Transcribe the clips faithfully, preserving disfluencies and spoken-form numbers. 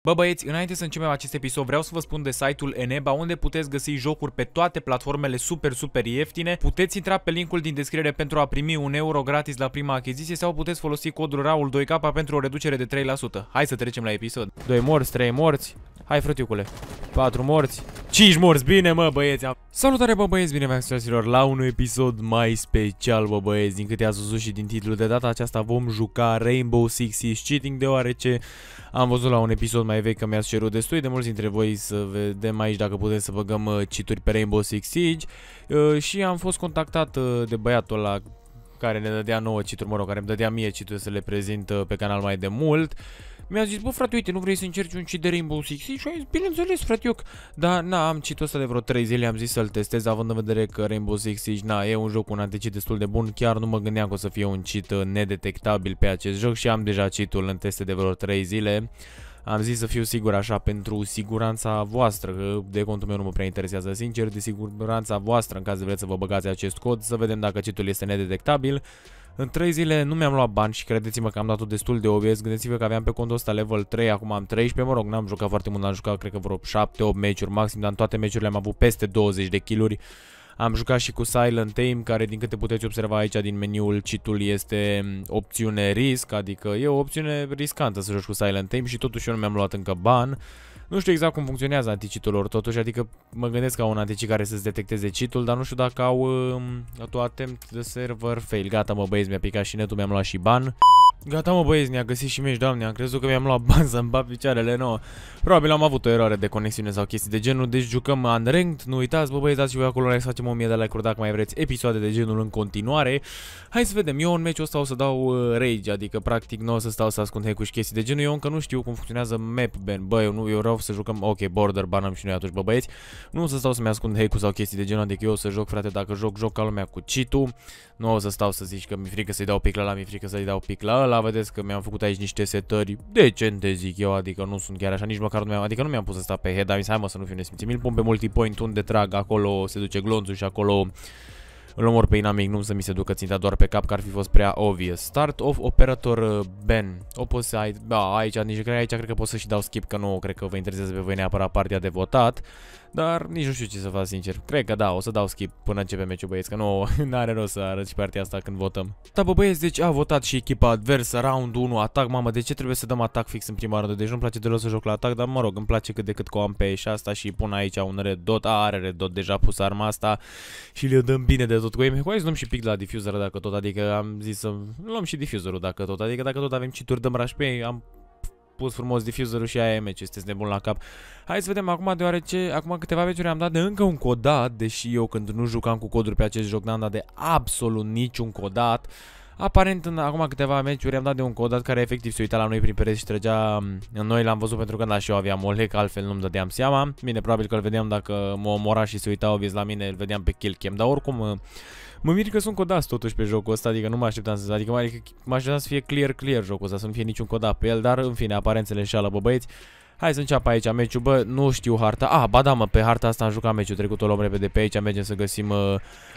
Bă băieți, înainte să începem acest episod, vreau să vă spun de site-ul Eneba, unde puteți găsi jocuri pe toate platformele super, super ieftine. Puteți intra pe linkul din descriere pentru a primi un euro gratis la prima achiziție sau puteți folosi codul Raul doi K pentru o reducere de trei la sută. Hai să trecem la episod. doi morți, trei morți. Hai frătiucule. patru morți. cinci morți, bine mă băieți. Salutare bă băieți, bine v-am găsit la un episod mai special bă băieți. Din câte ați văzut și din titlul, de data aceasta vom juca Rainbow Six Siege Cheating, deoarece am văzut la un episod mai vechi că mi-ați cerut destul de mulți dintre voi să vedem aici dacă putem să băgăm cheat-uri pe Rainbow Six Siege. uh, Și am fost contactat uh, de băiatul ăla care ne dădea nouă cheat-uri, mă rog, care îmi dădea mie cheat-uri să le prezint uh, pe canal mai de mult. Mi-a zis, bă frate, uite, nu vrei să încerci un cheat de Rainbow Six Siege? Și am zis, bineînțeles, frate, eu, dar na, am cheat-ul ăsta de vreo trei zile, am zis să-l testez, având în vedere că Rainbow Six Siege, na, e un joc cu un anti-cheat destul de bun, chiar nu mă gândeam că o să fie un cheat nedetectabil pe acest joc și am deja cheat-ul în teste de vreo trei zile. Am zis să fiu sigur așa pentru siguranța voastră, că de contul meu nu mă prea interesează, sincer, de siguranța voastră în caz de vreți să vă băgați acest cod, să vedem dacă cheat-ul este nedetectabil. În trei zile nu mi-am luat bani și credeți-mă că am dat-o destul de obvious. Gândiți-vă că aveam pe contul ăsta level trei, acum am treisprezece, mă rog, n-am jucat foarte mult, am jucat cred că vreo șapte opt meciuri maxim, dar în toate meciurile am avut peste douăzeci de kill-uri. Am jucat și cu Silent Aim, care din câte puteți observa aici din meniul cheat-ul este opțiune risc, adică e o opțiune riscantă să joci cu Silent Aim și totuși eu nu mi-am luat încă ban. Nu știu exact cum funcționează anti-cheat-ul lor totuși, adică mă gândesc că au un anti-cheat care să-ți detecteze cheat-ul, dar nu știu dacă au um, tu attempt de server fail. Gata mă băieți, mi-a picat și netul, mi-am luat și ban. Gata mă băieți, ne-a găsit și meci, doamne, am crezut că mi-am luat bani să-mi bat picioarele nouă. Probabil am avut o eroare de conexiune sau chestii de genul, deci jucăm unranked, nu uitați, bă băieți, dați și voi acolo like, să facem o mie de like-uri dacă mai vreți episoade de genul în continuare. Hai să vedem, eu în meciul ăsta o să dau uh, rage, adică practic nu o să stau să ascund hack-uri și chestii de genul, eu încă nu știu cum funcționează map ban, bă, eu, nu, eu vreau să jucăm, ok, border banăm și noi atunci, bă băieți, nu o să stau să-mi ascund hack-uri sau chestii de genul, adică eu o să joc, frate, dacă joc, joc ca lumea cu cheat-ul, nu o să stau să zici că mi-e frică să-i dau pic la ăla, mi-e frică să-i dau pic la ăla, vedeți că mi-am făcut aici niște setări decente, zic eu, adică nu sunt chiar așa, nici măcar nu mi-am, adică nu mi-am pus să stau pe head, dar mi se hai mă să nu fiu nesimțit, mi-l pun pe multipoint unde trag, acolo se duce glonțul și acolo îl omor pe inamic, nu să mi se ducă ținta doar pe cap, că ar fi fost prea obvious. Start of operator ban. O poți să ai, da, aici, nici cred, aici cred că pot să și dau skip, că nu cred că vă interesează pe voi neapărat partea de votat. Dar nici nu știu ce să fac sincer. Cred că da, o să dau skip până începe meciul băieți, că nu are rost să arăt și partea asta când votăm. Da bă băieți, deci a votat și echipa adversă, round unu, atac, mamă, de ce trebuie să dăm atac fix în prima rândă? Deci nu-mi place deloc să joc la atac, dar mă rog, îmi place cât de cât că o am pe și asta și pun aici un red dot, a, are red dot deja pus arma asta și le dăm bine de tot cu ei. Hai să luăm și pic la diffuser dacă tot, adică am zis să luăm și diffuserul dacă tot, adică dacă tot avem cheat-uri dăm rush pe ei, am pus frumos diffuserul și aia e meci, sunteți nebun la cap. Hai să vedem acum, deoarece acum câteva meciuri am dat de încă un codat, deși eu când nu jucam cu coduri pe acest joc n-am dat de absolut niciun codat. Aparent în acum câteva meciuri am dat de un codat care efectiv se uita la noi prin pereți și trăgea în noi, l-am văzut pentru că da, și eu aveam o lec, altfel nu-mi dădeam seama. Bine, probabil că îl vedeam dacă mă omora și se uita obvious la mine, îl vedeam pe kill cam, dar oricum mă mir că sunt codați totuși pe jocul ăsta, adică nu mă așteptam să, adică mă așteptam să fie clear clear jocul ăsta, să nu fie niciun codat pe el, dar în fine, aparențele înșeală, bă băieți. Hai să înceapă aici meciul, bă, nu știu harta. Ah, ba da, mă, pe harta asta am jucat meciul trecut, o luăm repede pe aici, mergem să găsim uh,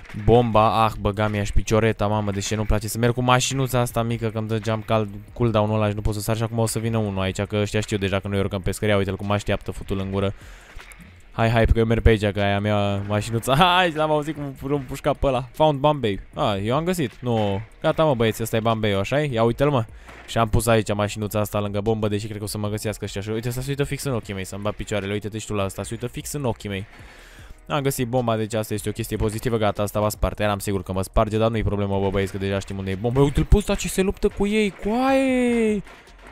bomba. Ah, băga mi-a și picioreta, mamă, deși nu-mi place să merg cu mașinuța asta mică, că îmi dă geam cald cooldown-ul ăla și nu pot să sar și acum o să vină unul aici, că ăștia știu deja că noi urcăm pe scăria, uite-l cum așteaptă futul în gură. Hai, hai, că eu merg pe aici, că aia mea mașinuța. Hai, l-am auzit cum îmi pușca pe ăla. Found Bombay. Ah, eu am găsit. Nu. Gata, mă, băieți, ăsta e Bombay, așa-i? Ia uite-l, mă. Și am pus aici mașinuța asta lângă bombă, deși cred că o să mă găsească ăștia. Și uite, asta se uită fix în ochii mei, să-mi bat picioarele. Uite-te și tu la asta, se uită fix în ochii mei. Am găsit bomba, deci asta este o chestie pozitivă. Gata, asta va sparte. Eram sigur că mă sparge, dar nu-i problemă, bă, băieți, că deja știm unde e bomba. Uite-l pus ce se luptă cu ei, coaie!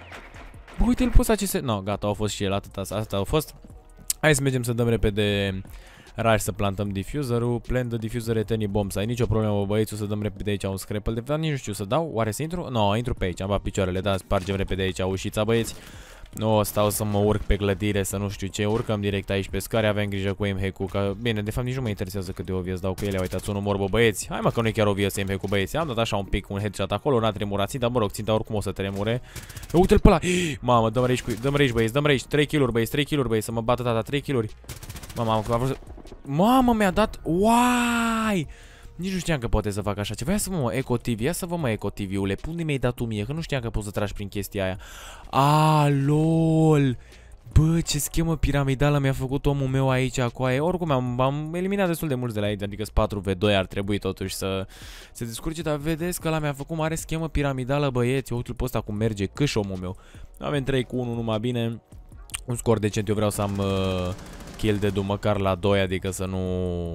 Bă, uite-l pus ce se... No, gata, au fost și el, atâta, asta a fost. Hai să mergem să dăm repede rush să plantăm diffuserul. Plant the diffuser at any bombs. Ai nicio problemă, băieți, o să dăm repede aici un scrapple. De fapt, nici nu știu să dau. Oare să intru? Nu, no, intru pe aici, am bat picioarele, da, spargem repede aici ușița, băieți. Nu, stau să mă urc pe clădire, să nu știu ce, urcăm direct aici pe scară, avem grijă cu aim hack-ul, că bine, de fapt nici nu mă interesează cât de obvious dau cu ele, uitați, unul mor, bă, băieți. Hai mă, că nu e chiar obvious aim hack-ul, băieți. Am dat așa un pic, un headshot acolo, n-a tremurat, dar mă rog, ținta oricum o să tremure. Uite-l pe ăla. Mamă, dăm rage, cu... dăm rage, băieți, dăm rage, trei kill-uri, băieți, trei kill-uri, băieți, să mă bată tata, trei kill-uri. Mamă, am vrut să... Mamă, mi-a dat, uai! Nici nu știam că poate să fac așa ceva. Ia să vă mă, Eco T V, ia să vă mă, Eco T V-ule. Unde mi-ai dat tu mie? Că nu știam că poți să tragi prin chestia aia. A, lol! Bă, ce schemă piramidală mi-a făcut omul meu aici, coaie. Oricum am, am eliminat destul de mulți de la aici, adică patru v doi, ar trebui totuși să se descurce, dar vedeți că ăla mi-a făcut mare schemă piramidală, băieți. Uite-l pe ăsta cum merge, câș omul meu. Avem trei cu unu numai bine. Un scor decent, eu vreau să am uh, kill de măcar la doi, adică să nu...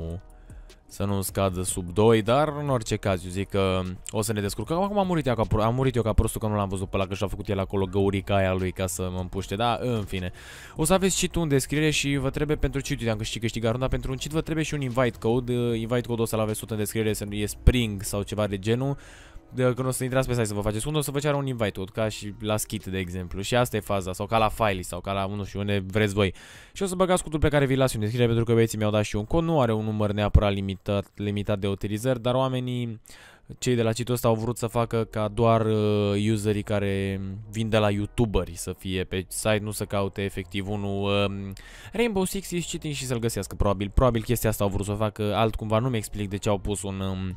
Să nu scadă sub doi, dar în orice caz eu zic că o să ne descurcăm. Acum am murit eu ca, am murit eu ca prostul că nu l-am văzut pe ăla, că și-a făcut el acolo găurica aia lui ca să mă împuște. Da, în fine. O să aveți cheat-ul în descriere și vă trebuie pentru cheat-ul, am câștigat, câștigat runda, pentru un cheat vă trebuie și un invite code. Invite code-ul o să-l aveți tot în descriere, să e Spring sau ceva de genul. De, când o să intrați pe site să vă faceți unde o să vă ceară un invite code, ca și la Skit, de exemplu. Și asta e faza, sau ca la Filey, sau ca la, nu știu, unde vreți voi. Și o să băgați codul pe care vi-l las în descriere, pentru că băieții mi-au dat și un cod. Nu are un număr neapărat limitat, limitat de utilizări, dar oamenii, cei de la cheat-ul ăsta, au vrut să facă ca doar uh, userii care vin de la youtuberi să fie pe site, nu să caute efectiv unul uh, Rainbow Six is cheating și să-l găsească, probabil. Probabil chestia asta au vrut să facă, altcumva nu mi explic de ce au pus un... Um,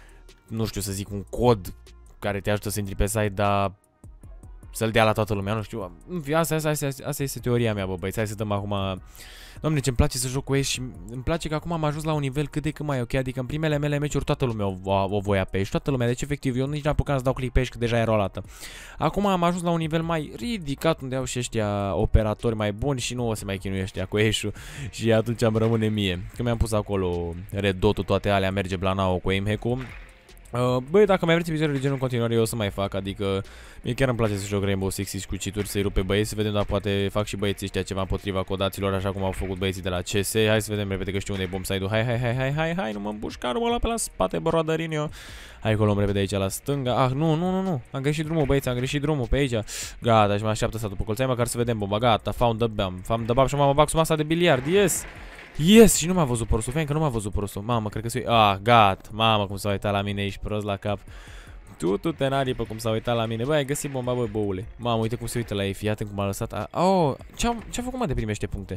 nu știu să zic, un cod care te ajută să intri pe site, dar să-l dea la toată lumea, nu știu. Asta, asta, asta, asta este teoria mea, bă, băi. Hai să dăm acum... Doamne, ce-mi place să joc cu ei și îmi place că acum am ajuns la un nivel cât de cât mai ok. Adică în primele mele meciuri toată lumea o, o, o voia pe aici, toată lumea. Deci efectiv, eu nici n-am apucat să dau click pe aici, că deja era o lată. Acum am ajuns la un nivel mai ridicat, unde au și ăștia operatori mai buni și nu o să mai chinuie ăștia cu Ace-ul. Și atunci îmi rămâne mie. Când mi-am pus acolo Red Dot-ul, toate alea, merge Blanao cu aim hack-ul. Uh, băi, dacă mai vreți episoade de genul în continuare, eu o să mai fac, adică mie chiar îmi place să joc Rainbow Six Siege cu cheat-uri, să-i rup pe băieți, să vedem dacă poate fac și băieții ăștia ceva împotriva codaților, așa cum au făcut băieții de la C S. Hai să vedem repede că știu unde e bombsite-ul. Hai, hai, hai, hai, hai, hai, nu mă împușca, nu mă lua pe la spate, broadărin eu. Hai că o luăm repede aici la stânga. Ah, nu, nu, nu, nu, am greșit drumul, băieți, am greșit drumul pe aici. Gata, și mă așteaptă să după colțai, măcar să vedem bomba. Gata, found the bomb, found the bomb și mă bag sub masa de biliard, yes! Yes! Și nu m-a văzut prostul, fain că nu m-a văzut prostul. Mamă, cred că se... Ah, gata. Mamă, cum s-a uitat la mine, ești prost la cap. Tu, tu, tenarii, pe cum s-a uitat la mine. Băi, ai găsit bomba, băi, băule. Mamă, uite cum se uită la ei, fii atent cum a lăsat. A... Oh, ce-a ce făcut, mă, de primește puncte?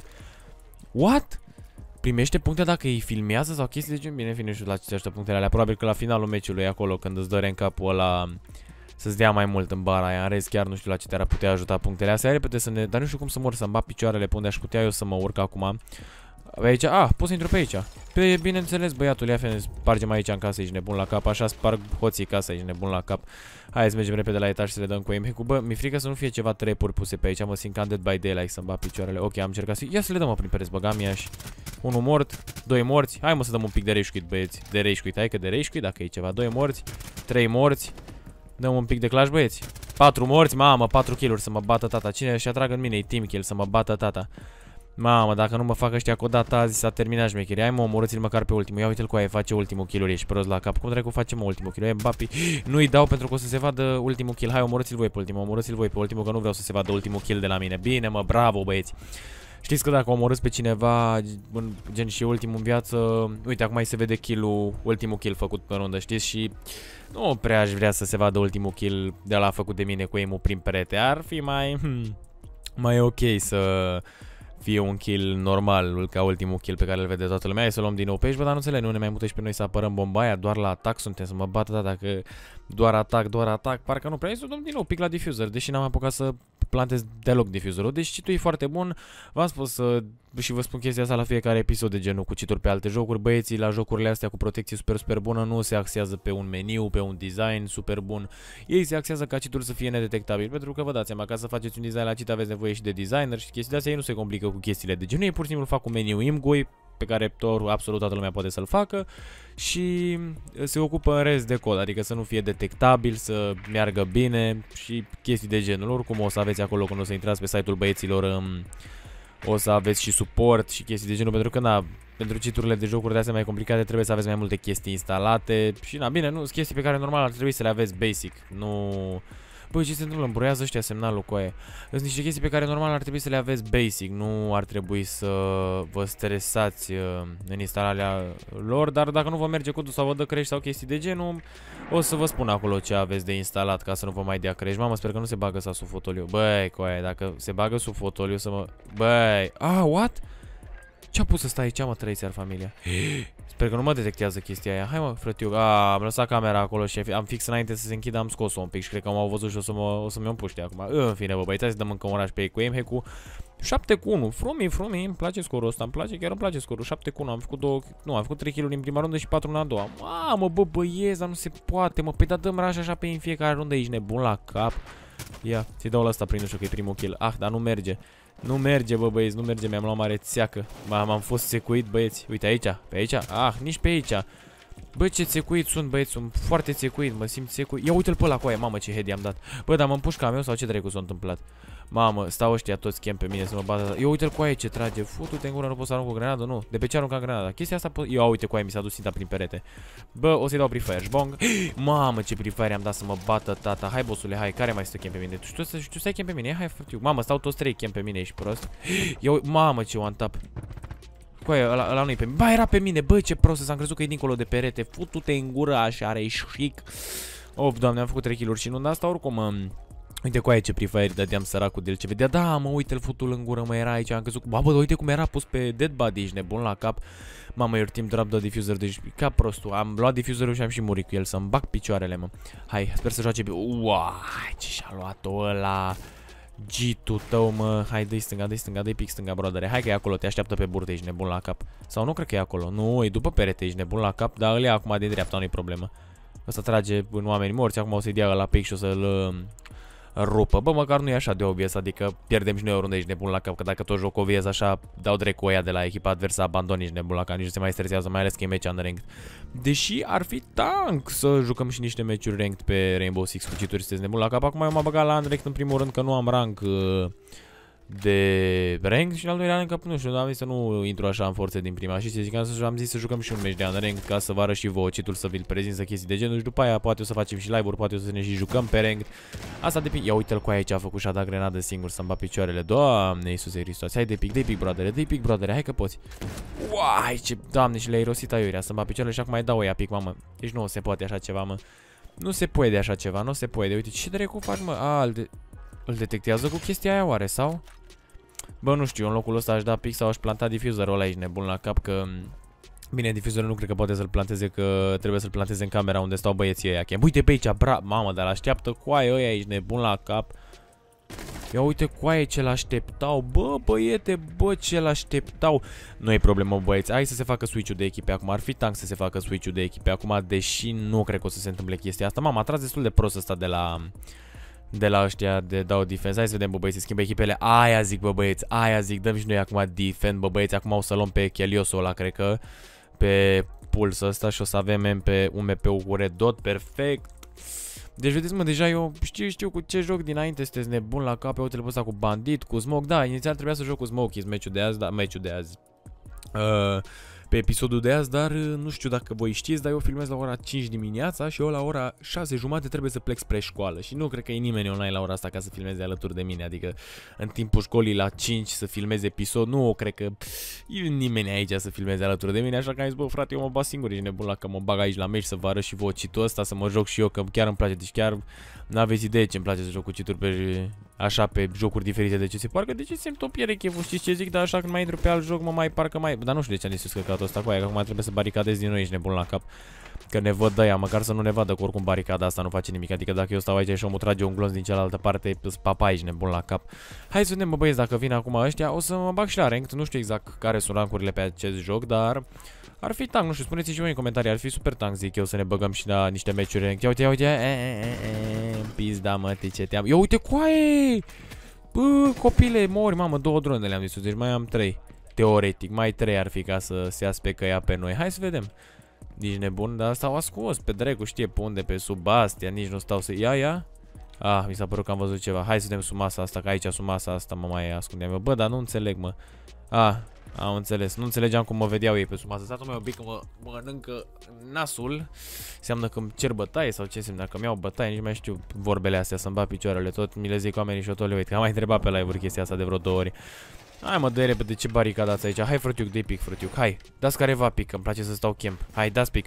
What? Primește puncte dacă îi filmează sau chestii de gen? Bine, în fine, nu știu la ce aștept punctele alea. Probabil că la finalul meciului, acolo, când îți dă în capul ăla... Să-ți dea mai mult în bara aia. În rest, chiar nu știu la ce te-ar putea ajuta punctele astea. Repede să ne... Dar nu știu cum să mor, să-mi bat picioarele pe unde aș putea eu să mă urc acum. Pe aici, ah, pot să intru pe aici. Pe, bineînțeles, băiatul, ia fene, spargem aici în casă, ești nebun la cap. Așa sparg hoții casa, ești nebun la cap. Hai să mergem repede la etaj să le dăm cu aim hack-ul. Bă, mi-e frică să nu fie ceva trepuri puse pe aici. Mă simt ca Dead by Daylight să-mi bat picioarele. Ok, am încercat să... Ia să le dăm, mă, prin pereți, băgam iași. Unul mort, doi morți. Hai, mă, să dăm un pic de rage quit, băieți. De rage quit, hai că de rage quit, dacă e ceva. Doi morți, trei morți. Dăm un pic de clash, băieți. Patru morți, mamă, patru kill-uri să mă bată tata. Cine și atragă în mine, e team kill, să mă bată tata. Mamă, dacă nu mă fac ăștia cu o dată azi, s-a terminat șmecheria. Hai, mă, omorâți-l măcar pe ultimul. Ia uite-l cu aia, face ultimul kill-uri, ești prost la cap. Cum dracu face, mă, ultimul kill? E Mbappé. Nu-i dau pentru că o să se vadă ultimul kill. Hai, omorâți-l voi pe ultimul, omorâți-l voi pe ultimul, că nu vreau să se vadă ultimul kill de la mine. Bine, mă, bravo, băieți. Știți că dacă omorâți pe cineva, gen și ultimul în viață, uite, acum mai se vede kill-ul, ultimul kill făcut pe rundă, știți? Și nu prea aș vrea să se vadă ultimul kill de la făcut de mine cu aim-ul prin perete. Ar fi mai, hmm, mai ok să fie un kill normal, ca ultimul kill pe care îl vede toată lumea. Hai să luăm din nou pe aici, bă, dar nu înțeleg, nu ne mai mută și pe noi să apărăm bomba aia, doar la atac suntem, să mă bată, da, dacă doar atac, doar atac, parcă nu prea. Hai să luăm din nou pic la diffuser, deși n-am apucat să plantez deloc diffuserul. Deci cheat-ul e foarte bun, v-am spus să... și vă spun chestia asta la fiecare episod de genul cu cheat-uri pe alte jocuri. Băieții la jocurile astea cu protecție super, super bună nu se axează pe un meniu, pe un design super bun. Ei se axează ca cheat-ul să fie nedetectabil, pentru că vă dați seama, ca să faceți un design la cheat aveți nevoie și de designer și chestii de astea. Ei nu se complică cu chestiile de genul, ei pur și simplu fac un meniu imgui pe care tot, absolut toată lumea poate să-l facă și se ocupă în rest de cod, adică să nu fie detectabil, să meargă bine și chestii de genul. Oricum o să aveți acolo când o să intrați pe site-ul băieților, um, o să aveți și suport și chestii de genul, pentru că na, pentru cheat-urile de jocuri de astea mai complicate trebuie să aveți mai multe chestii instalate și na, bine, nu, sunt chestii pe care normal ar trebui să le aveți basic, nu... Băi, ce se întâmplă? Îmbruiază ăștia semnalul cu aia. Sunt niște chestii pe care normal ar trebui să le aveți basic. Nu ar trebui să vă stresați în instalarea lor. Dar dacă nu vă merge codul sau vă dă crash sau chestii de genul, o să vă spun acolo ce aveți de instalat ca să nu vă mai dea crash. Mamă, sper că nu se bagă sa sub fotoliu. Băi, cu aia, dacă se bagă sub fotoliu să mă... Băi, ah, what? Ce-a pus ăsta aici, mă, trăiți ar familia? Sper că nu mă detectează chestia aia. Hai, mă, frătiu. A, am lăsat camera acolo și am fix înainte să se închidă, am scos-o un pic și cred că m-au văzut și o să mă, o să-mi împuște acum. În fine, bă, băi, să dăm încă un oraș pe ei cu aim hack-ul. șapte cu unu. Frumi, frumi, îmi place scorul ăsta, îmi place, chiar îmi place scorul. șapte cu unu, am făcut două, nu, am făcut trei kill-uri în prima rundă și patru în a doua. Mamă, bă, băieți, dar nu se poate, mă. Păi da, dăm raș așa pe în fiecare rundă, ești nebun la cap. Ia, ți-i dau la ăsta prin, nu știu că e primul kill. Ah, dar nu merge. Nu merge, bă, băieți, nu merge, mi-am luat mare țeacă. M-am fost secuit, băieți. Uite aici, pe aici. Ah, nici pe aici. Bă, ce țecuit sunt, băieți, sunt foarte țecuit, mă simt țecuit. Ia uite-l pe ăla cu aia, mamă, ce head i-am dat. Bă, dar mă împușca meu sau ce dracu s-a întâmplat? Mamă, stau ăștia toți chem pe mine să mă bată. Ia uite-l cu aia ce trage. Futu-te în gură, nu pot să arunc cu grenadă, nu. De pe ce arunca grenada? Chestia asta pot... Ia uite cu aia, mi s-a dus ținta prin perete. Bă, o să-i dau prefire, șbong. Mamă, ce prefire am dat să mă bată tata. Hai, bossule, hai, care mai stă chem pe mine? Tu, tu, tu stai chem pe mine? Hai, frătiu. Mamă, stau toți trei chem pe mine, ești prost. Ia, mamă, ce one tap. Cu aia, ăla, ăla nu-i pe mine. Ba, era pe mine, bă, ce prost, s-am crezut că e dincolo de perete. Futu-te în gură, așa, are chic. Of, doamne, am făcut trei kill-uri și nu, asta oricum, mă... Uite cu aia ce prefire dădeam săracul de el ce vedea. Da, mă, uite-l futul în gură, mă, era aici. Am crezut, bă, bă, uite cum era pus pe dead body, ești nebun la cap. Mamă, your team drop the diffuser, deci ca prostul. Am luat diffuserul și am și murit cu el, să-mi bag picioarele, mă. Hai, sper să joace bine. Uai, ce și-a luat-o ăla. G-ul tău, mă. Hai, dă-i stânga, dă-i stânga, dă-i pic stânga, brodere. Hai că e acolo, te așteaptă pe burtă, ești nebun la cap. Sau nu cred că e acolo. Nu, e după perete, ești nebun la cap, dar ăla acum de dreapta, nu-i problemă. Ăsta trage în oameni morți, acum o să-i dea la pic și o să-l rupă. Bă, măcar nu e așa de obvious, adică pierdem și noi o rundă, ești nebun la cap, că dacă tot joc o viez așa, dau drept cu ăia de la echipa adversă, abandon, ești nebun la cap, nici nu se mai stresează, mai ales că e match unranked. Deși ar fi tank să jucăm și niște meciuri ranked pe Rainbow Six cu cheat-uri, sunteți nebun la cap. Acum eu m-am băgat la unranked în primul rând că nu am rank uh, de rank și în al doilea rând că nu știu, am zis să nu intru așa în forțe din prima și să zic, am zis să jucăm și un meci de unranked ca să vă arăt și vouă cheat-ul, să vi-l prezint, să chestii de genul și după aia poate o să facem și live-uri, poate o să ne și jucăm pe ranked. Asta depinde. Ia uite-l cu aia ce a făcut și a dat grenadă singur să-mi bat picioarele. Doamne Iisuse Hristos, hai de pic, de pic, brodere, de pic, brodere, hai că poți. Uai, ce doamne, și le-ai rosit aiurea să-mi bat picioarele și acum mai dau ea pic, mamă. Deci nu se poate așa ceva, mă. Nu se poate așa ceva, nu se poate. Uite, ce dracu faci, mă? A, îl, de îl detectează cu chestia aia oare, sau? Bă, nu știu, în locul ăsta aș da pic sau aș planta diffuserul ăla, ești nebun la cap că... Bine, diffuserul nu cred că poate să-l planteze, că trebuie să-l planteze în camera unde stau băieții ăia. Uite pe aici, bra... Mamă, dar l-așteaptă coaie ăia, ești nebun la cap. Ia uite coaie ce l-așteptau, bă, băiete, bă, ce l-așteptau. Nu e problemă, băieți, hai să se facă switch-ul de echipe acum. Ar fi tank să se facă switch-ul de echipe acum, deși nu cred că o să se întâmple chestia asta. Mama, a tras destul de prost ăsta de la... De la ăștia de dau defense. Hai să vedem, bă băieți, se schimbă echipele. Aia zic, bă băieți, aia zic. Dăm și noi acum defend, bă băieți. Acum o să luăm pe Cheliosul ăla, cred că. Pe puls ăsta și o să avem M P, un M P-ul cu red dot, perfect. Deci vedeți, mă, deja eu știu, știu cu ce joc dinainte, sunteți nebun la cap. Uite-l pe ăsta cu bandit, cu smoke. Da, inițial trebuia să joc cu smoke, meciul de azi, da, meciul de azi. Uh, pe episodul de azi, dar nu știu dacă voi știți, dar eu filmez la ora cinci dimineața și eu la ora șase jumate trebuie să plec spre școală și nu cred că e nimeni online la ora asta ca să filmeze alături de mine, adică în timpul școlii la cinci să filmez episod, nu cred că e nimeni aici să filmeze alături de mine, așa că am zis, bă frate, eu mă bag singur, ești nebun la că mă bag aici la meci să vă arăt și vouă cheat-ul ăsta, să mă joc și eu, că chiar îmi place, deci chiar n-aveți idee ce îmi place să joc cu cheat-uri pe așa pe jocuri diferite de ce se parcă, de ce se-mi tot pierde cheful, știți ce zic, dar așa când mai intru pe alt joc mă mai parcă mai, dar nu știu de ce am zis căcatul ăsta cu aia, că acum trebuie să baricadez din nou, ești nebun la cap. Că ne văd ăia, măcar să nu ne vadă, că oricum baricada asta nu face nimic. Adică dacă eu stau aici și omul trage un glonț din cealaltă parte, papa, ești nebun la cap. Hai să vedem, bă băieți, dacă vin acum ăștia, o să mă bag și la ranked. Nu știu exact care sunt rankurile pe acest joc, dar ar fi tank, nu știu, spuneți-și voi în comentarii, ar fi super tank, zic eu, să ne băgăm și la niște meciuri ranked. Ia uite, ia uite, e, e, e, pizda mă, ce te-am. Ia uite, coaie! Bă, copile, mori, mamă, două drone le-am zis, deci mai am trei. Teoretic, mai trei ar fi ca să se aspecă ea pe noi. Hai să vedem. Nici nebun, dar s-au ascuns pe dracu, știe pe unde, pe sub astea, nici nu stau să... Ia, ia. Ah, mi s-a părut că am văzut ceva. Hai să vedem sub masa asta, că aici sub masa asta mă mai ascundeam. Bă, dar nu înțeleg, mă. Ah, am înțeles. Nu înțelegeam cum mă vedeau ei pe sub masă. Statul meu un pic că mă mănâncă nasul. Înseamnă că îmi cer bătaie sau ce înseamnă? Că mi-au bătaie, nici mai știu vorbele astea, să-mi bat picioarele. Tot mi le zic oamenii și eu tot le uit. Că am mai întrebat pe live-uri chestia asta de vreo două ori. Hai mă, dă-i repede, ce baricadați aici. Hai frătiuc, dă-i pic, frătiuc. Hai, dați careva pic, că îmi place să stau camp. Hai, dați pic.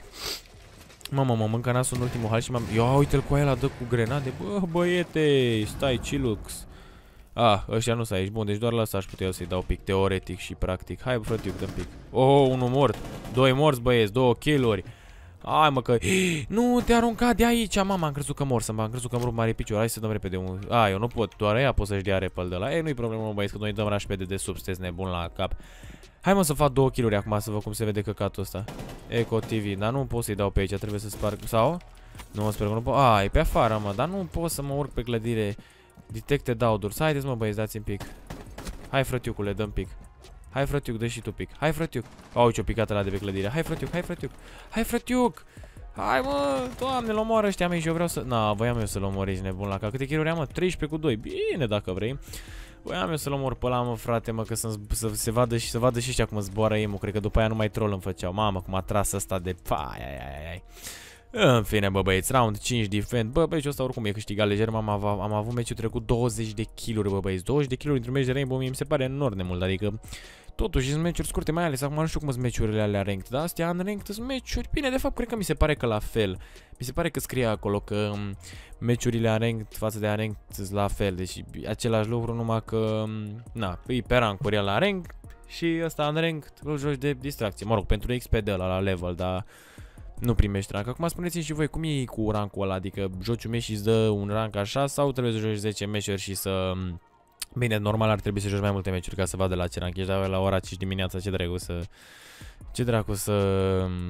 Mamă, mă mâncă nasul în ultimul hal și m-am... Ia uite-l cu aia, dă cu grenade. Bă, băiete, stai, chilux. Ah, ăștia nu s-a aici. Bun, deci doar la asta aș putea să-i dau pic, teoretic și practic. Hai, frătiuc, dă pic. Oh, unul mort. Doi morți, băieți, două kill-uri. Hai mă că... Nu te arunca de aici, mama, am crezut că mor, să am crezut că mor mare picior. Hai să dăm repede un... A, eu nu pot, doar ea pot să-și dea repel de la. Ei, nu-i problemă, mă, băieți, că noi dăm rașpede de sub, sunteți nebun la cap. Hai mă să fac două kill-uri acum să văd cum se vede căcatul ăsta. Eco T V, dar nu pot să-i dau pe aici, trebuie să sparg. Sau? Nu, sper că nu pot. A, e pe afară, mă, dar nu pot să mă urc pe clădire. Detected outdoors. Haideți, mă, băieți, dați-mi pic. Hai, frătiucule, dăm pic. Hai, frătiuc, dă și tu pic. Hai, frătiuc. Au, ce-o picat ăla de pe clădire. Hai, frătiuc, hai, frătiuc. Hai, frătiuc. Hai, mă, doamne, l omoară ăștia mei și eu vreau să... Na, voiam eu să-l omor, ești nebun la cap. Câte kill-uri am, mă? treisprezece cu doi. Bine, dacă vrei. Voiam eu să-l omor pe ăla, mă, frate, mă, că să, să se vadă și să vadă și ăștia cum zboară emu. Cred că după aia nu mai troll îmi făceau. Mamă, cum a tras ăsta de... Ai, ai, ai, ai. În fine, bă, băieți, round cinci defend. Bă, băieți, ăsta oricum e câștigat lejer. Am, av am avut meciul trecut douăzeci de kill-uri, bă, băieți. douăzeci de kill-uri într-un meci de Rainbow mi se pare enorm de mult, adică totuși sunt meciuri scurte, mai ales acum nu știu cum sunt meciurile alea ranked, dar astea unranked sunt meciuri. Bine, de fapt, cred că mi se pare că la fel. Mi se pare că scrie acolo că meciurile unranked față de unranked sunt la fel, deci același lucru, numai că na, e pe rankuri la ranked și ăsta unranked îl joci de distracție. Mă rog, pentru X P de ăla la level, dar nu primești rank. Acum spuneți-mi și voi cum e cu rankul ăla, adică joci un meci și îți dă un rank așa sau trebuie să joci zece meciuri și să... Bine, normal ar trebui să joci mai multe meciuri ca să vadă la ce rank ești, dar la ora cinci dimineața ce dracu să... Ce dracu să...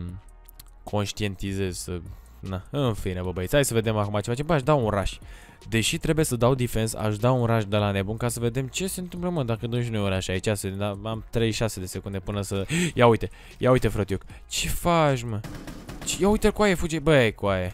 conștientizezi, să... Na, în fine, bă, băieți, hai să vedem acum ce facem. Bă, aș da un rush. Deși trebuie să dau defense, aș da un rush de la nebun ca să vedem ce se întâmplă, mă, dacă dăm și noi un rush aici. Să, da, am treizeci și șase de secunde până să... Ia uite, ia uite, frătiuc. Ce faci, mă? Ia uite-l, coaie, fuge, băi, coaie.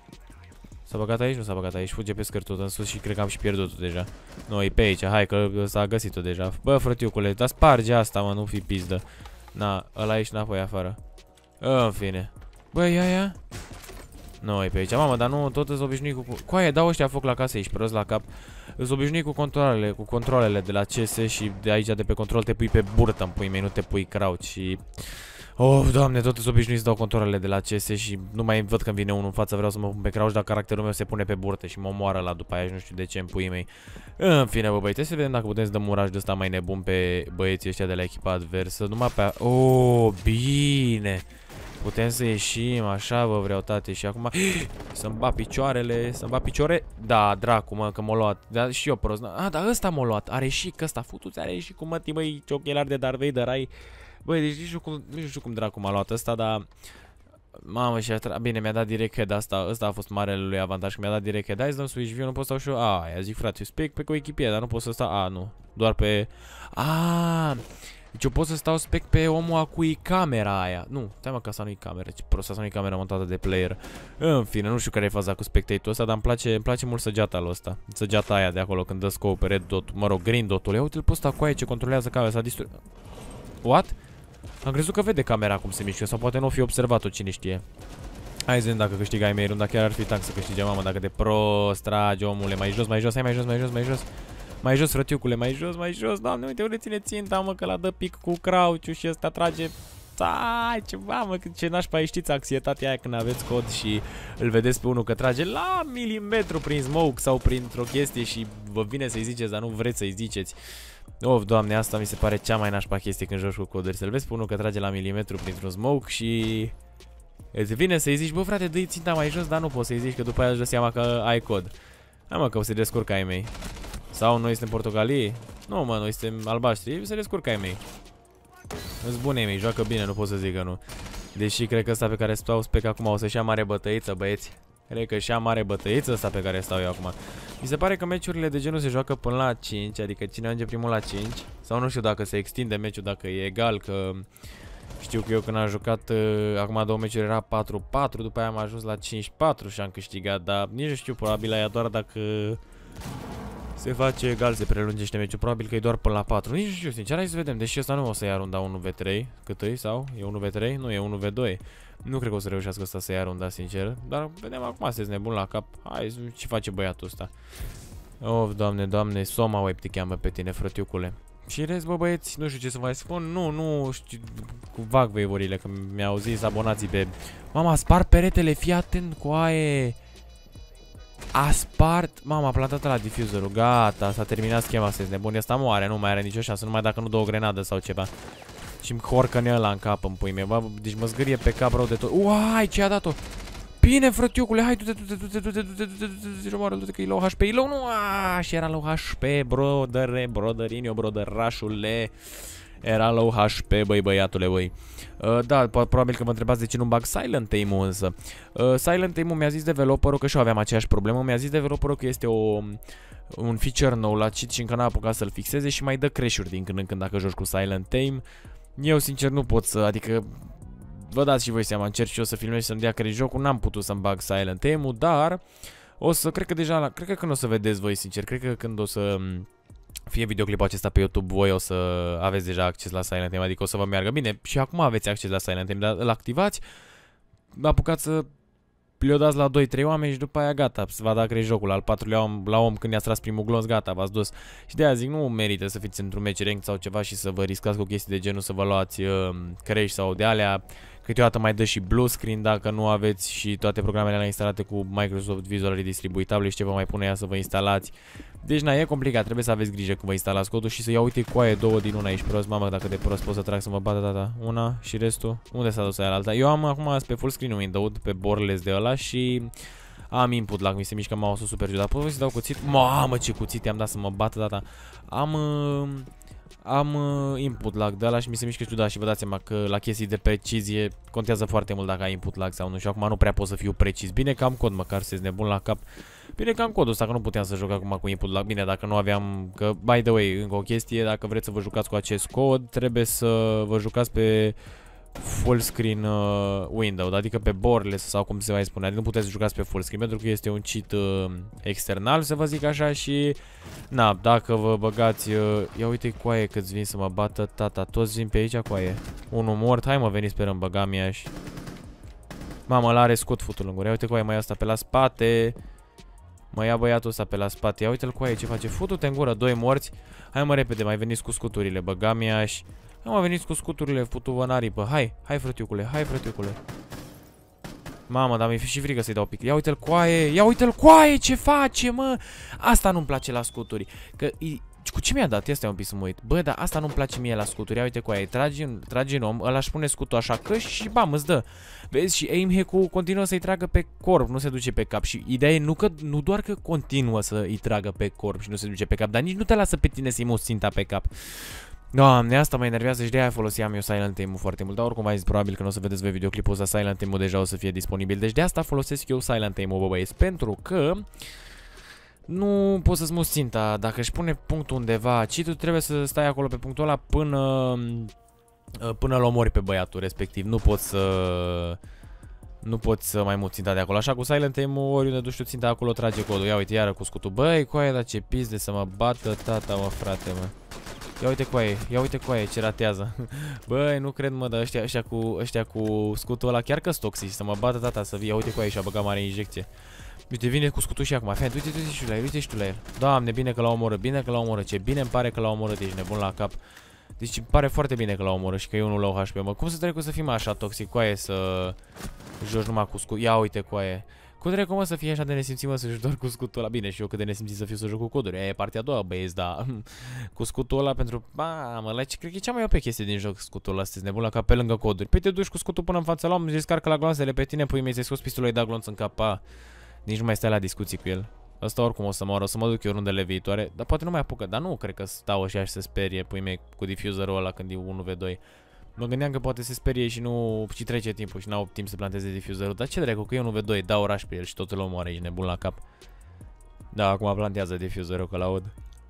S-a băgat aici? Nu s-a băgat aici, fuge pe scârtul în sus și cred că am și pierdut-o deja. Nu, e pe aici, hai că s-a găsit-o deja. Bă, frătiucule, dar sparge asta, mă, nu fi pizdă. Na, ăla aici înapoi afară. În fine. Bă, ia, ia. Nu, e pe aici, mamă, dar nu, tot îți obișnuit cu... Coaie, dau ăștia foc la casă, ești prost la cap. Îți obișnuit cu controlele, cu controlele de la C S și de aici de pe control te pui pe burtă în pui mei, nu te pui crouch și... Oh, doamne, tot îți obișnuit să dau controlele de la C S și nu mai văd când vine unul în față, vreau să mă pun pe crouch, dar caracterul meu se pune pe burtă și mă omoară la după aia și nu știu de ce în puii mei. În fine, bă, băieți, să vedem dacă putem să dăm un rush de ăsta mai nebun pe băieții ăștia de la echipa adversă, numai pe... Oh, bine! Putem să ieșim, așa vă vreau, tate, și acum să-mi bat picioarele, să-mi bat picioare. Da, dracu, mă, că m-a luat. Da, și eu prost. Ah, dar ăsta m-a luat. Are și că ăsta futuți, are și cu mătii, băi, ce ochelari de Darth Vader ai. Băi, deci nici nu, cum, nici nu știu cum dracu m-a luat ăsta, dar... Mamă, și a bine, mi-a dat direct head, asta, ăsta a fost marele lui avantaj, că mi-a dat direct head. Hai să dăm switch view, nu pot să stau și eu. A, ia zic, frate, spec pe coechipie, dar nu pot să stau. A, nu, doar pe... A. Deci eu pot să stau spec pe omul a cui camera aia. Nu, stai mă că asta nu-i camera. Ce prost, asta nu-i camera montată de player. În fine, nu știu care e faza cu spectator ăsta, dar îmi place, îmi place mult săgeata lui ăsta. Săgeata aia de acolo când dă scope, red dot, mă rog, green dot-ul. Ia uite-l pe ăsta cu aia ce controlează camera, s-a distrus. What? Am crezut că vede camera cum se mișcă sau poate nu fi observat-o, cine știe. Hai să vedem dacă câștigai mei runda, chiar ar fi tank să câștige, mamă, dacă de prost tragi, omule, mai jos, mai jos, hai mai jos, mai jos, mai jos. Mai jos, frătiucule, mai jos, mai jos, doamne, uite, unde ține ținta, mă, că la dă pic cu crouch-ul și ăsta trage... Ai, ceva, mă, ce nașpa, știți anxietatea aia când aveți cod și îl vedeți pe unul că trage la milimetru prin smoke sau printr-o chestie și vă vine să-i ziceți, dar nu vreți să-i ziceți. Of, doamne, asta mi se pare cea mai nașpa chestie când joci cu coduri, să-l vezi pe unul că trage la milimetru printr-un smoke și... îți vine să-i zici, bă, frate, dă-i ținta mai jos, dar nu poți să-i zici că după aia își dă seama că ai cod. Hai, mă, că o să descurcă ai mei. Sau noi suntem portocalii? Nu, mă, noi suntem albaștri, se descurcă ai mei. Îți bune ai mei, joacă bine, nu pot să zic că nu. Deși cred că ăsta pe care stau spec acum o să-și ia mare bătăiță, băieți. Cred că și ia mare bătăiță ăsta pe care stau eu acum. Mi se pare că meciurile de genul se joacă până la cinci, adică cine ajunge primul la cinci. Sau nu știu dacă se extinde meciul, dacă e egal, că... Știu că eu când am jucat uh, acum două meciuri era patru patru, după aia am ajuns la cinci patru și am câștigat, dar nici nu știu, probabil aia doar dacă... Se face egal, se prelungește meciul, probabil că e doar până la patru. Nici nu știu, sincer, hai să vedem. Deși ăsta nu o să ia runda unu v trei. Cât e? Sau? E unu v trei? Nu, e unu v doi. Nu cred că o să reușească ăsta să ia runda, sincer. Dar vedem acum, sunteți nebun la cap. Hai, ce face băiatul ăsta? Of, doamne, doamne, Soma Web te cheamă pe tine, frătiucule. Și rest, bă, băieți, nu știu ce să mai spun. Nu, nu știu, cu vag veivorile, că mi-au zis abonații pe... Mama, spar peretele, fii atent cu aie. A spart, mama, a plantat la diffuserul, gata, s-a terminat schema, sunteți nebuni, ăsta moare, nu mai are nicio șansă, numai dacă nu dă o grenadă sau ceva. Și-mi horcă-ne ăla în cap în pui mei. Deci mă zgârie pe cap rău de tot. Uai, ce a dat-o? Bine, frătiucule, hai, du-te, du-te, du-te, du-te, du-te, du-te, du-te, du-te, că e low H P, e low, nu, aaa, și era low H P, brodere, broderinio, brodărașule. Era low H P, băi, băiatule, băi. Uh, da, probabil că vă întrebați de ce nu bag Silent Aim-ul însă. Uh, Silent Aim-ul mi-a zis developerul, că și eu aveam aceeași problemă, mi-a zis developerul că este o, un feature nou la cheat și încă n-a apucat să-l fixeze și mai dă crash-uri din când în când dacă joci cu Silent Aim. Eu, sincer, nu pot să, adică, vă dați și voi seama, încerc și eu să filmez și să-mi dea crash jocul, n-am putut să-mi bag Silent Aim-ul, dar o să, cred că deja, la, cred că când o să vedeți voi, sincer, cred că când o să fie videoclipul acesta pe YouTube, voi o să aveți deja acces la Silent Aim, adică o să vă meargă bine. Și acum aveți acces la Silent Aim, dar îl activați, apucați să le-o dați la doi trei oameni și după aia gata, se va da crash jocul. Al patrulea om, la om când i-ați tras primul glonț, gata, v-ați dus. Și de aia zic, nu merită să fiți într-un match ranked sau ceva și să vă riscați cu chestii de genul, să vă luați uh, crash sau de alea. Câteodată mai dă și blue screen dacă nu aveți și toate programele alea instalate cu Microsoft Visual Redistribuitable și ce vă mai pune ea să vă instalați. Deci, na, e complicat, trebuie să aveți grijă când vă instalați codul și să ia uite cu aia două din una, ești prost, mamă, dacă de prost pot să trag să mă bată tata. Una și restul, unde s-a dus aia la alta? Eu am acum pe full screen window pe borderless de ăla și am input lag, mi se mișcă mouse-ul super ciudat. Pot să dau cuțit? Mamă, ce cuțit i-am dat să mă bată tata. Am... Uh... Am uh, input lag de ăla și mi se mișcă ciudat și vă dați seama că la chestii de precizie contează foarte mult dacă ai input lag sau nu și acum nu prea pot să fiu precis. Bine că am cod, măcar să-ți nebun la cap. Bine că am codul ăsta, că nu puteam să joc acum cu input lag. Bine, dacă nu aveam, că by the way, încă o chestie, dacă vreți să vă jucați cu acest cod, trebuie să vă jucați pe full screen uh, window, adică pe borderless sau cum se mai spune, adică nu puteți să jucați pe full screen pentru că este un cheat uh, external, să vă zic așa și na, dacă vă băgați, uh, ia uite coaie câți vin să mă bată tata, toți vin pe aici coaie, unul mort, hai mă veni sperăm băga mi și mamă, l-are scot futul în gură, ia uite coaie mai asta pe la spate, mă ia băiatul ăsta pe la spate, ia uite-l coaie ce face, futu-te în gură, doi morți, hai mă repede, mai veniți cu scuturile, băga mi și am venit cu scuturile, futu-vă în aripă. Hai, hai frătiucule, hai frătiucule. Mamă, dar mi-e și frică să-i dau pic. Ia uite-l coaie, ia uite-l coaie, ce face, mă? Asta nu-mi place la scuturi. Că, cu ce mi-a dat? Ia stai un pic să mă uit. Bă, dar asta nu-mi place mie la scuturi. Ia uite coaie, tragi în, tragi în om, ăla își pune scutul așa că și bam, îți dă. Vezi? Și aim hack-ul continuă să-i tragă pe corp, nu se duce pe cap. Și ideea e nu, că, nu doar că continuă să-i tragă pe corp și nu se duce pe cap, dar nici nu te lasă pe tine să-i muți ținta pe cap. Doamne, asta mă enervează și de aia foloseam eu Silent Aim-ul foarte mult. Dar oricum ai zis, probabil că nu o să vedeți voi videoclipul ăsta, Silent Aim-ul deja o să fie disponibil. Deci de asta folosesc eu Silent Aim-ul, bă băieți, pentru că nu poți să-ți muți ținta. Dacă își pune punctul undeva, ci tu trebuie să stai acolo pe punctul ăla până până-l omori pe băiatul respectiv. Nu poți să nu poți să mai muți ținta de acolo. Așa cu Silent Aim-ul, oriunde duci tu ținta acolo, trage codul. Ia uite, iară cu scutul. Băi, coaie, dar ce pizde să mă bată tata, mă, frate, mă. Ia uite coaie, ia uite coaie, ce ratează. Băi, nu cred, mă, dar ăștia, ăștia, cu, ăștia cu scutul ăla chiar că-s toxici, să mă bată tata, să vii. Ia uite coaie și-a băgat mare injecție. Uite, vine cu scutul și acum. Fii, uite, uite și tu la el, uite și tu la el. Doamne, bine că l-a omorât, bine că l-a omorât. Ce bine îmi pare că l-a omorât, ești nebun la cap. Deci îmi pare foarte bine că l-a omorât și că eu nu l-au H P, mă. Cum să trecu să fim așa toxic, coaie, să joci numai cu scut? Ia uite, coaie. Cum trecu, mă, să fie așa de nesimțit, mă, să joci doar cu scutul ăla? Bine, și eu cât de nesimțit să fiu să joc cu coduri. Aia e partea a doua, băieți, da. Cu scutul ăla pentru... Ba, mă, la ce cred că e cea mai O P chestie din joc, scutul ăla, sunteți nebun la cap, pe lângă coduri. Păi te duci cu scutul până în fața la om, îți descarcă la gloanțele pe tine, pui mei, ți-ai scos pistolul, îi da glonț în cap, pa. Nici nu mai stai la discuții cu el. Asta oricum o să moară, o să mă duc eu rundele viitoare, dar poate nu mai apucă, dar nu cred că stau așa și se sperie, pui mei, cu diffuserul ăla când e unu v doi. Mă gândeam că poate se sperie și nu și trece timpul și n-au timp să planteze diffuserul, dar ce dracu, că e unu v doi, dau oraș pe el și totul îl omoară, ești nebun la cap. Da, acum plantează diffuserul, că l-aud.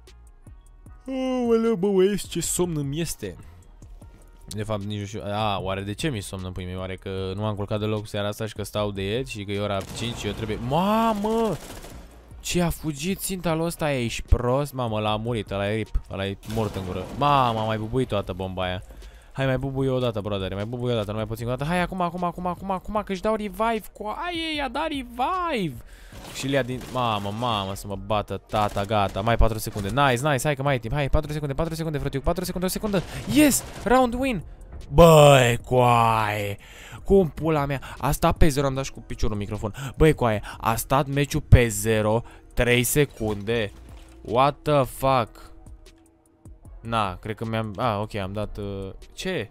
Aoleu, bă, băieți, ce somn îmi este. De fapt, nici nu știu, a, oare de ce mi-e somn în pui mei? Oare că nu am culcat deloc seara asta și că stau de ieri și că e ora cinci și eu trebuie... Mamă! Ce a fugit ținta lui ăsta, ești prost? Mamă, l-a murit, ăla e rip, ăla e mort în gură. Mamă, am mai bubuit toată bomba aia. Hai, mai bubui o dată, brother, mai bubui o dată, nu mai puțin o dată. Hai, acum, acum, acum, acum, acum, că-și dau revive cu aia, i-a dat revive. Și le-a din... Mamă, mamă, să mă bată tata, gata, mai patru secunde. Nice, nice, hai că mai e timp, hai, patru secunde, patru secunde, frătiu, patru secunde, o secundă. Yes, round win. Băi, coaie, cum pula mea, a stat pe zero, am dat și cu piciorul microfon. Băi, coaie, a stat meciul pe zero, trei secunde. What the fuck? Na, cred că mi-am... Ah, ok, am dat... Uh... Ce?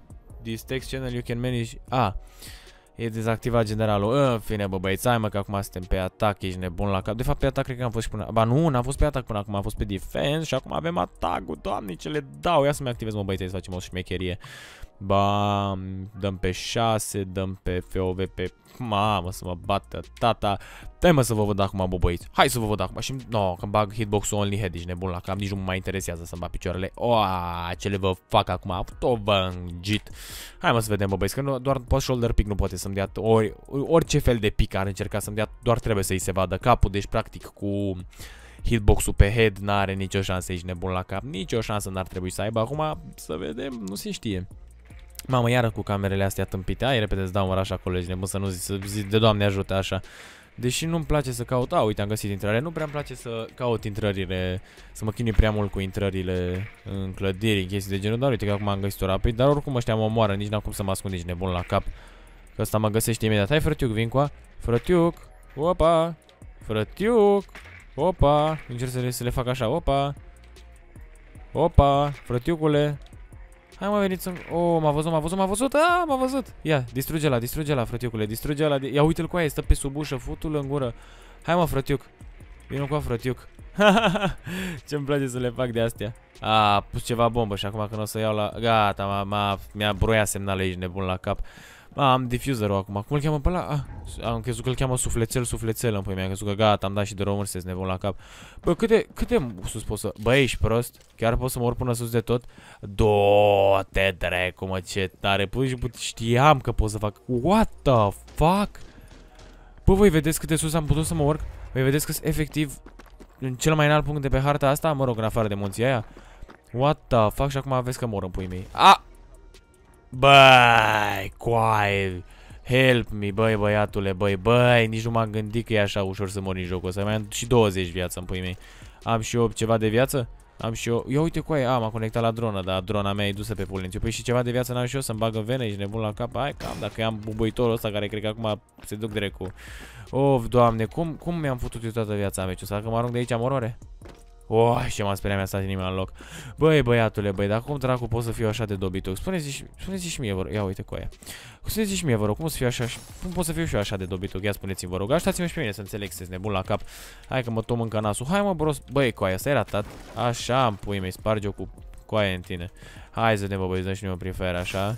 this text channel you can manage... Ah, e dezactivat generalul. În fine, bă, băieți, hai mă că acum suntem pe atac, ești nebun la cap. De fapt, pe atac cred că am fost și până... Ba nu, n-am fost pe atac până acum, am fost pe defense și acum avem atacul. Doamne, ce le dau. Ia să-mi activez, mă, băieți, să facem o șmecherie. Bam, dăm pe șase, dăm pe F O V pe... Mamă, să mă bată tata. Dai mă să vă văd acum, bă, băieți. Hai să vă văd acum. Și, no, când bag hitbox-ul only head, ești nebun la cap. Nici nu mă mai interesează să-mi bag picioarele. Oa, ce le vă fac acum. Tot vă îngit. Hai mă să vedem, bă, băieți, că nu, doar post shoulder pick nu poate să-mi dea... Ori, orice fel de pick ar încerca să-mi dea, doar trebuie să-i se vadă capul. Deci, practic, cu... hitbox-ul pe head n-are nicio șansă, ești nebun la cap. Nicio șansă n-ar trebui să aibă. Acum, să vedem, nu se știe. Mamă, iară cu camerele astea tâmpite. Hai repede să dau un rush acolo, ești nebun, să nu zic, să zic de Doamne ajută așa. Deși nu-mi place să caut... A, uite, am găsit intrare. Nu prea îmi place să caut intrările, să mă chinui prea mult cu intrările în clădiri, în chestii de genul. Dar uite că acum am găsit-o rapid. Dar oricum ăștia mă omoară, nici n-am cum să mă ascund, ești nebun la cap. Că ăsta mă găsește imediat. Hai, frătiuc, vin cu a. Frătiuc, opa, frătiuc, opa. Încerc să le, să le fac așa, opa. Opa, frătiucule. Hai mă, veniți să... Oh, m-a văzut, m-a văzut, m-a văzut, ah, m-a văzut. Ia, distruge-la, distruge-la, frătiucule, distruge-la. Ia uite-l cu aia, stă pe sub ușă, futul în gură. Hai mă, frătiuc. Vino cu a, frătiuc. Ce-mi place să le fac de astea. A, pus ceva bombă și acum când o să iau la... Gata, mi-a broiat semnale aici, nebun la cap. A, am diffuserul acum. Cum îl cheamă pe ăla? Ah, am crezut că îl cheamă suflețel, suflețel. Îmi mi-am crezut că gata, am dat și de român să-ți nebun la cap. Bă, câte, câte sus pot să... Bă, ești prost? Chiar pot să mă urc până sus de tot? Do-te dracu, mă, ce tare. Păi și știam că pot să fac... What the fuck? Bă, voi vedeți cât de sus am putut să mă urc? Voi vedeți că sunt efectiv în cel mai înalt punct de pe harta asta? Mă rog, în afară de munții aia. What the fuck? Și acum vezi că mor în puii mei. A! Băi, coaie, help me, băi, băiatule, băi, băi, nici nu m-am gândit că e așa ușor să mor în jocul ăsta. Mai am și douăzeci viață în pui mei. Am și eu ceva de viață? Am și eu... Ia uite coaie, a, m-am conectat la dronă, dar drona mea e dusă pe pulențiu. Păi și ceva de viață n-am și eu să-mi bag în vene, ești nebun la cap? Hai, cam, dacă am bubuitorul ăsta care cred că acum se duc direct cu... Of, Doamne, cum, cum mi-am făcut eu toată viața meciul ăsta? Dacă mă arunc de aici, mor oare? Oh, ce m-a speriat, mi-a stat inima în loc. Băi, băiatule, băi, dar cum dracu pot să fiu așa de dobitoc? Spuneți și, spuneți și mie, vă rog. Ia uite cu aia. Spuneți și mie, vă rog, cum să fiu așa, cum pot să fiu și eu așa de dobitoc? Ia spuneți-mi, vă rog. Așteptați-mă și pe mine să înțeleg, sunteți nebun la cap. Hai că mă tom încă nasul. Hai mă, bros. Băi, cu aia, stai ratat. Așa, îmi pui mei, sparge-o cu coaie în tine. Hai să ne bă, băi, dăm și noi o prefer așa.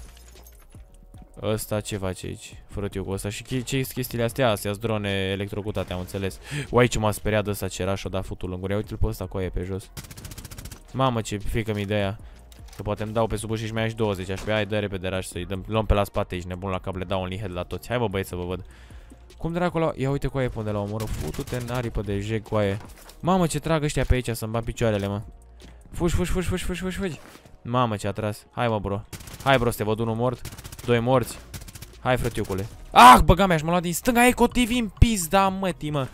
Ăsta ce face aici? Frătiu cu ăsta. Și ce chestiile astea? Astea-s drone electrocutate, am înțeles. O, aici m-a speriat de ăsta, ce și-o da futul în gură. Ia uite-l pe ăsta cu aia pe jos. Mamă, ce frică mi ideea. Că poate îmi dau pe sub ușă și mai ai și douăzeci. Aș fi, hai, dă repede raș să-i dăm. Luăm pe la spate aici, nebun la cap, le dau un head la toți. Hai bă, băieți să vă văd. Cum dracu la... Ia uite cu aia pe unde la omoră. Futu-te în aripă de jeg cu aia. Mamă, ce trag ăștia pe aici să-mi bat picioarele, mă. Fugi, fugi, fugi, fugi, fugi, fugi, fugi. Mamă, ce a tras. Hai mă, bro. Hai, bro, să te văd unul mort. Doi morți. Hai, frătiucule. Ah, băga mea, și m-a luat din stânga. Eco T V în pizda, mătii, mă.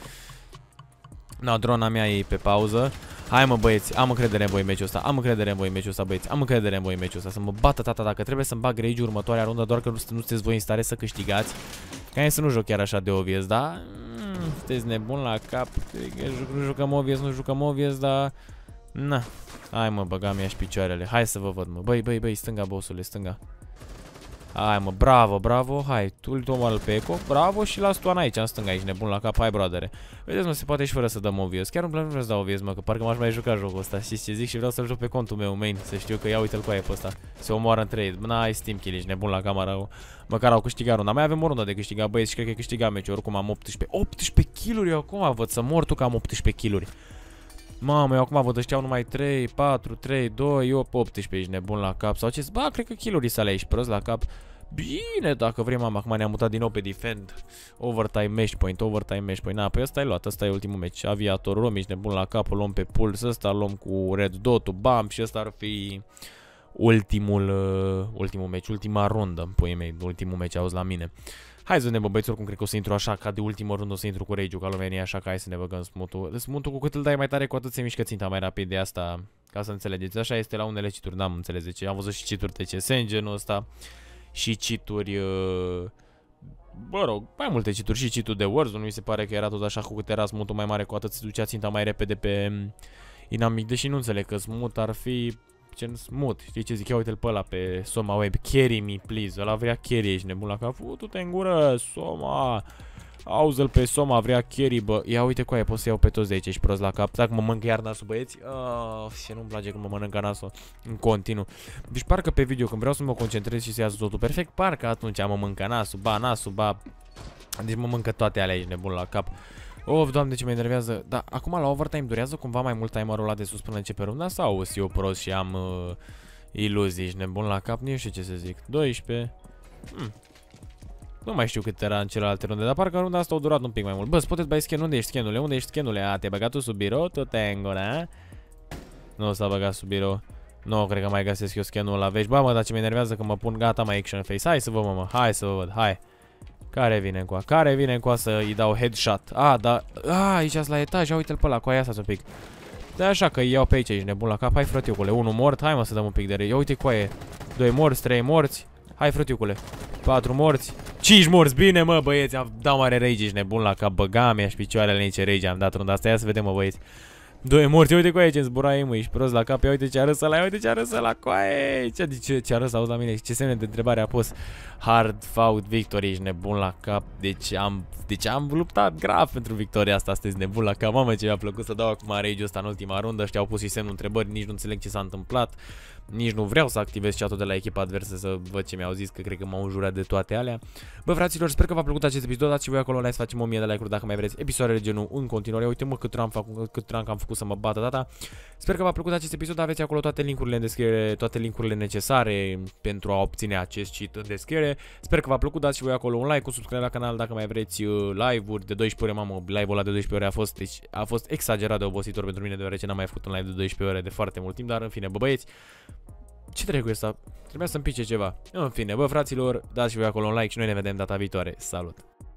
No, drona mea e pe pauză. Hai, mă, băieți, am încredere în voi în meciul ăsta. Am încredere în voi în meciul ăsta, băieți. Am încredere în voi în meciul ăsta. Să mă bată tata dacă trebuie să-mi bag rage următoarea rundă, doar că nu, nu sunteți voi în stare să câștigați. Ca să nu joc chiar așa de obvious, da? Mm, sunteți nebun la cap. Nu jucăm obvious, nu jucăm obvious, dar... Na. Hai, mă, băga mea și picioarele. Hai să vă văd, mă. Băi, băi, băi, stânga, bossule, stânga. Hai mă, bravo, bravo, hai, tu îl omoară pe Eco, bravo și las tu Ana aici, în stânga, aici, nebun la cap, hai, broadere. Vedeți, mă, se poate și fără să dăm obvious, chiar nu vreau să dau obvious, mă, că parcă m-aș mai juca jocul ăsta, știți ce zic, și vreau să-l joc pe contul meu main, să știu că ia uite-l cu aia pe ăsta, se omoară în trei, n-ai Steam kill, ești nebun la camera, măcar au câștigat runda, mai avem o rundă de câștigat, băieți, și cred că câștigat meciul, oricum am optsprezece, optsprezece kill-uri, eu acum văd să mor tu că am optsprezece kill-uri. Mamă, eu acum văd ăștia numai trei, patru, trei, doi, eu optsprezece, ești nebun la cap, sau ce, ba, cred că kill-uri sale aici, prost la cap. Bine, dacă vrem, am, acum ne-am mutat din nou pe defend. Overtime match point, overtime match point. Na, pe ăsta e luat, ăsta e ultimul match. Aviator, luăm, ești nebun la cap, luăm pe Pulse, ăsta luăm cu Red Dot-ul, bam, și ăsta ar fi ultimul, uh, ultimul match, ultima rundă, puii mei, ultimul match, auzi la mine. Hai să ne bă, băieți, oricum cred că o să intru așa, ca de ultimă rundă o să intru cu Rage-ul, ca lumea așa, că hai să ne băgăm smooth-ul. Smooth-ul cu cât îl dai mai tare, cu atât se mișcă ținta mai rapid, de asta, ca să înțelegeți. Așa este la unele cituri, n-am înțeles de ce. Am văzut și cituri T C S în genul ăsta. Și cituri, uh, bă rog, mai multe cituri, și citul de Warzone, nu mi se pare că era tot așa, cu cât era smooth-ul mai mare, cu atât se ducea ținta mai repede pe inamic, deși nu înțeleg că smooth ar fi gen smooth. Știi ce zic? Ia uite-l pe ăla pe Soma Web. Carry me, please. Ăla vrea carry, ești nebun la cap. Futu-te în gură, Soma. Auzi-l pe Soma, vrea carry, bă. Ia uite cu aia, pot să iau pe toți de aici, ești prost la cap. Dacă mă mănâncă iar nasul, băieți. Oh, și nu-mi place când mă mănâncă nasul în continuu. Deci parcă pe video, când vreau să mă concentrez și să iasă totul perfect, parcă atunci mă mănâncă nasul, ba nasul, ba... Deci mă mănâncă toate alea, ești nebun la cap. Of, doamne, ce mă enervează. Dar acum la overtime durează cumva mai mult timerul ăla de sus până începe runda? Sau sunt eu prost și am uh, iluzii, ești nebun la cap? Nu știu ce să zic. doisprezece. Hmm. Nu mai știu cât era în celelalte runde, dar parcă runda asta a durat un pic mai mult. Bă, puteți bai scan, unde ești scanule? Unde ești scanule? A, te-ai băgat tu sub birou? Tu te îngura? Nu s-a băgat sub birou. Nu, cred că mai găsesc eu scanul ăla vești. Bă, mă, dar ce mă enervează că mă pun gata mai action face. Hai să vă, mă, mă. Hai să vă văd. Hai. Care vine încoa? Care vine încoa să-i dau headshot? A, da. A, aici la etaj. Ia uite-l pe ăla. Cu aia asta un pic. Da, așa că îi iau pe aici. Ești nebun la cap. Hai, frătiucule. Unul mort. Hai, mă, să dăm un pic de re. Ia uite cu aia. Doi morți, trei morți. Hai, frătiucule. Patru morți. Cinci morți. Bine, mă, băieți. Am dat mare rage. Ești nebun la cap. Băga mea și picioarele nici rage. Am dat runda asta. Ia să vedem, mă, băieți. Doi morți, uite cu aia ce-mi zbura ei, mă, ești prost la cap, ia uite ce a râs ăla, ia uite ce a râs ăla cu aia, ce, ce, ce a râs, auzi la mine, ce semne de întrebare a pus, hard fought victory, ești nebun la cap, deci am, deci am luptat grav pentru victoria asta, astăzi nebun la cap, mamă ce mi-a plăcut să dau acum rage-ul ăsta în ultima rundă, ăștia au pus și semnul întrebări, nici nu înțeleg ce s-a întâmplat, nici nu vreau să activez chat-ul de la echipa adversă să văd ce mi-au zis, că cred că m-au înjurat de toate alea. Bă, fraților, sper că v-a plăcut acest episod, dați și voi acolo like, să facem o mie de like-uri dacă mai vreți episoadele de genul în continuare. Uite, mă, cât rank, cât rank am făcut să mă bată data. Sper că v-a plăcut acest episod, aveți acolo toate linkurile în descriere, toate linkurile necesare pentru a obține acest cheat în descriere. Sper că v-a plăcut, dați și voi acolo un like, un subscribe la canal dacă mai vreți live-uri de doisprezece ore, mamă, live-ul ăla de doisprezece ore a fost, deci, a fost exagerat de obositor pentru mine, deoarece n-am mai făcut un live de doisprezece ore de foarte mult timp, dar în fine, bă, băieți, ce trebuie asta? Trebuia să-mi pice ceva. În fine, bă, fraților, dați și voi acolo un like și noi ne vedem data viitoare. Salut!